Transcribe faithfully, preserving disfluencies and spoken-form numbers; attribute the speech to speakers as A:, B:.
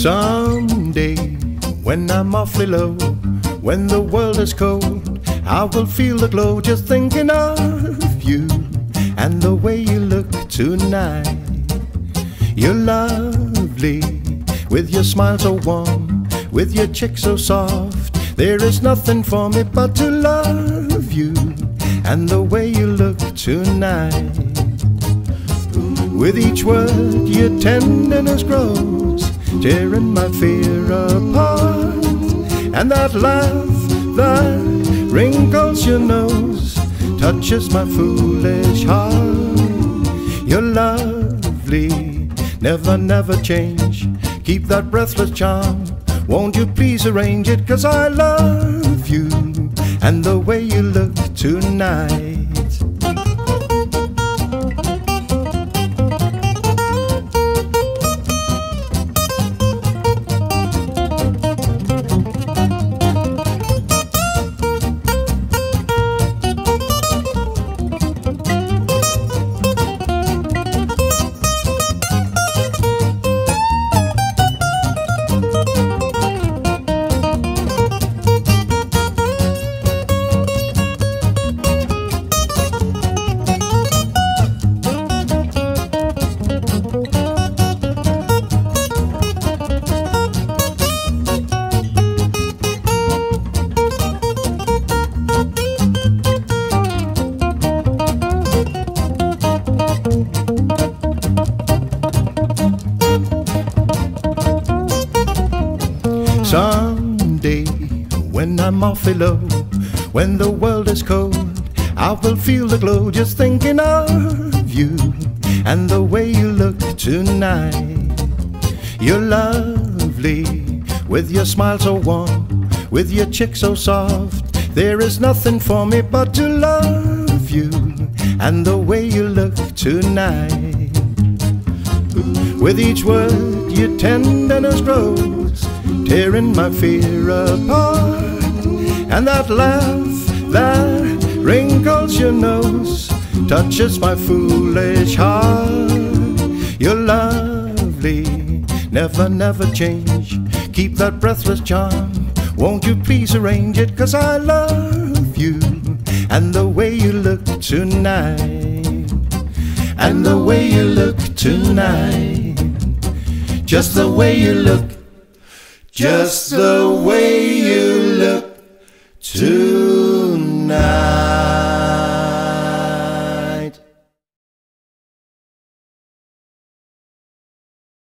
A: Someday, when I'm awfully low, when the world is cold, I will feel the glow just thinking of you and the way you look tonight. You're lovely, with your smile so warm, with your cheek so soft. There is nothing for me but to love you and the way you look tonight. With each word your tenderness grows, tearing my fear apart. And that laugh that wrinkles your nose touches my foolish heart. You're lovely, never, never change. Keep that breathless charm. Won't you please arrange it? 'Cause I love you and the way you look tonight. Someday, when I'm awfully low, when the world is cold, I will feel the glow just thinking of you and the way you look tonight. You're lovely, with your smile so warm, with your cheek so soft. There is nothing for me but to love you and the way you look tonight. With each word your tenderness grows, tearing my fear apart. And that laugh that wrinkles your nose touches my foolish heart. You're lovely, never, never change. Keep that breathless charm. Won't you please arrange it? 'Cause I love you and the way you look tonight. And the way you look tonight. Just the way you look. Just the way you look